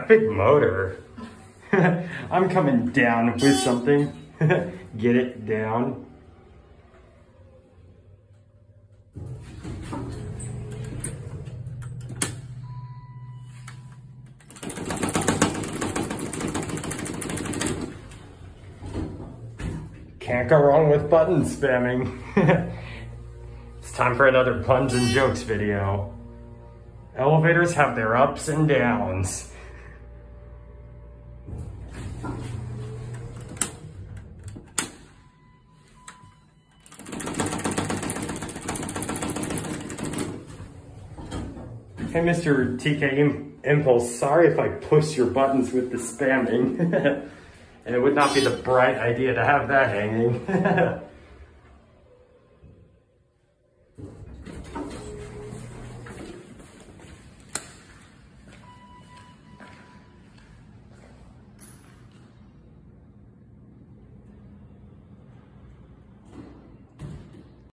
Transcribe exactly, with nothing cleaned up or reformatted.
big motor. I'm coming down with something. Get it down. Can't go wrong with button spamming. It's time for another puns and jokes video. Elevators have their ups and downs. Hey, Mister T K Im Impulse, sorry if I push your buttons with the spamming. And it would not be the bright idea to have that hanging.